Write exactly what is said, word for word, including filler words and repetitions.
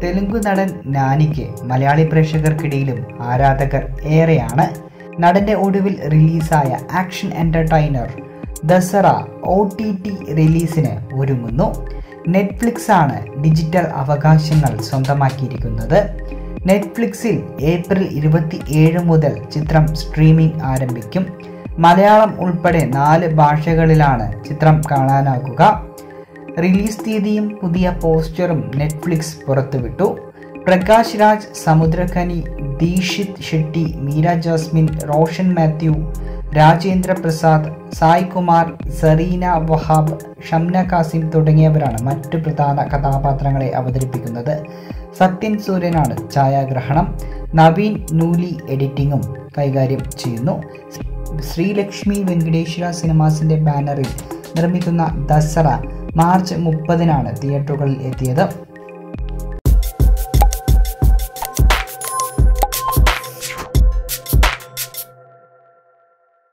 തെലുങ്ക് നടൻ നാനിക്ക് മലയാളി പ്രേക്ഷകർക്കിടയിലും ആരാധകർ ഏറെയാണ്. നടന്റെ ഒടുവിൽ റിലീസായ ആക്ഷൻ എന്റർടൈനർ ദസറ'ഒ.ട റിലീസിന് ഒരുങ്ങുന്നു. നെറ്റ്ഫ്ലിക്സ് ആണ് ഡിജിറ്റൽ അവകാശങ്ങൾ സ്വന്തമാക്കിയിരിക്കുന്നത്. നെറ്റ്ഫ്ലിക്സിൽ ഏപ്രിൽ ഇരുപത്തി ഏഴ് മുതൽ ചിത്രം സ്ട്രീമിംഗ് ആരംഭിക്കും. മലയാളം ഉൾപ്പെടെ നാല് ഭാഷകളിലാണ് ചിത്രം കാണാനാകുക. റിലീസ് തീയതിയും പുതിയ പോസ്റ്ററും നെറ്റ്ഫ്ലിക്സ് പുറത്തുവിട്ടു. പ്രകാശ് രാജ്, സമുദ്രഖനി, ദീക്ഷിത് ഷെട്ടി, മീര ജാസ്മിൻ, റോഷൻ മാത്യു, രാജേന്ദ്ര പ്രസാദ്, സായ് കുമാർ, സറീന വഹാബ്, ഷംന കാസിം തുടങ്ങിയവരാണ് മറ്റു പ്രധാന കഥാപാത്രങ്ങളെ അവതരിപ്പിക്കുന്നത്. സത്യൻ സൂര്യനാണ് ഛായാഗ്രഹണം. നവീൻ നൂലി എഡിറ്റിംഗും കൈകാര്യം ചെയ്യുന്നു. ശ്രീലക്ഷ്മി വെങ്കടേശ്വര സിനിമാസിന്റെ ബാനറിൽ നിർമ്മിക്കുന്ന ദസറ മാർച്ച് മുപ്പതിനാണ് തിയേറ്ററുകളിൽ എത്തിയത്.